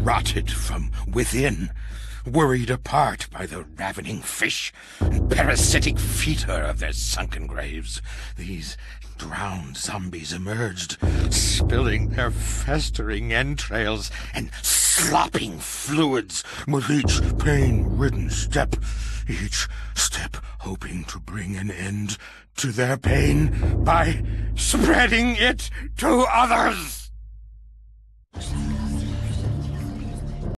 rotted from within, worried apart by the ravening fish and parasitic fetor of their sunken graves. These drowned zombies emerged, spilling their festering entrails and slopping fluids with each pain-ridden step, each step hoping to bring an end to their pain by spreading it to others.